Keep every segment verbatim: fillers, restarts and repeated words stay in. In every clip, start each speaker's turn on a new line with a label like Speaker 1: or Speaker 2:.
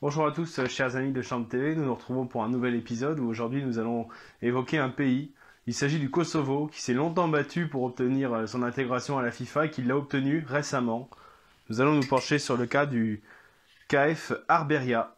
Speaker 1: Bonjour à tous, euh, chers amis de Champ T V. Nous nous retrouvons pour un nouvel épisode où aujourd'hui nous allons évoquer un pays. Il s'agit du Kosovo qui s'est longtemps battu pour obtenir euh, son intégration à la FIFA et qui l'a obtenu récemment. Nous allons nous pencher sur le cas du K F Arberia.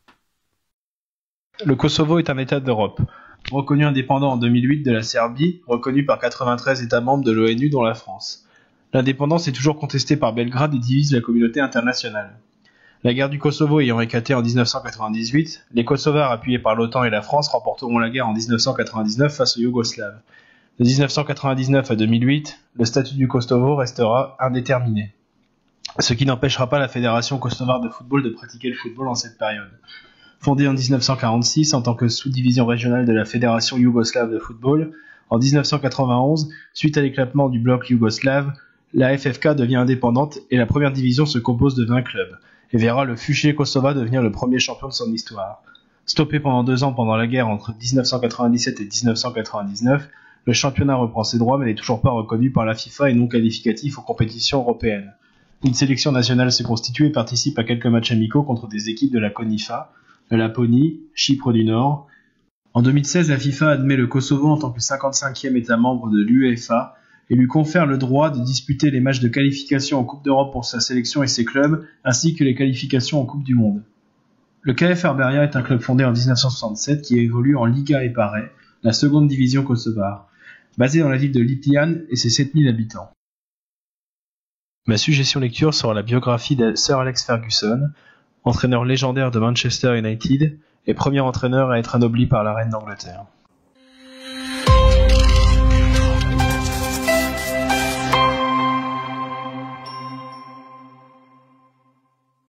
Speaker 2: Le Kosovo est un État d'Europe, reconnu indépendant en deux mille huit de la Serbie, reconnu par quatre-vingt-treize États membres de l'ONU dont la France. L'indépendance est toujours contestée par Belgrade et divise la communauté internationale. La guerre du Kosovo ayant éclaté en dix-neuf cent quatre-vingt-dix-huit, les Kosovars appuyés par l'OTAN et la France remporteront la guerre en dix-neuf cent quatre-vingt-dix-neuf face aux Yougoslaves. De dix-neuf cent quatre-vingt-dix-neuf à deux mille huit, le statut du Kosovo restera indéterminé, ce qui n'empêchera pas la Fédération kosovare de football de pratiquer le football en cette période. Fondée en dix-neuf cent quarante-six en tant que sous-division régionale de la Fédération yougoslave de football, en dix-neuf cent quatre-vingt-onze, suite à l'éclatement du bloc yougoslave, la F F K devient indépendante et la première division se compose de vingt clubs, et verra le Fuché Kosova devenir le premier champion de son histoire. Stoppé pendant deux ans pendant la guerre entre dix-neuf cent quatre-vingt-dix-sept et dix-neuf cent quatre-vingt-dix-neuf, le championnat reprend ses droits mais n'est toujours pas reconnu par la FIFA et non qualificatif aux compétitions européennes. Une sélection nationale se constitue et participe à quelques matchs amicaux contre des équipes de la CONIFA, de Laponie, Chypre du Nord. En deux mille seize, la FIFA admet le Kosovo en tant que cinquante-cinquième État membre de l'UEFA et lui confère le droit de disputer les matchs de qualification en Coupe d'Europe pour sa sélection et ses clubs, ainsi que les qualifications en Coupe du Monde. Le K F Arberia est un club fondé en dix-neuf cent soixante-sept qui évolue en Liga Epare, la seconde division kosovare, basé dans la ville de Lipljan et ses sept mille habitants. Ma suggestion lecture sera la biographie de Sir Alex Ferguson, entraîneur légendaire de Manchester United et premier entraîneur à être anobli par la reine d'Angleterre.